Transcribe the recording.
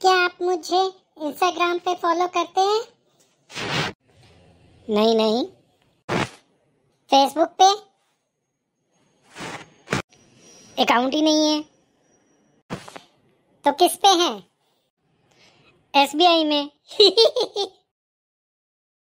क्या आप मुझे इंस्टाग्राम पे फॉलो करते हैं? नहीं नहीं। फेसबुक पे? अकाउंट ही नहीं है। तो किस पे हैं? SBI में।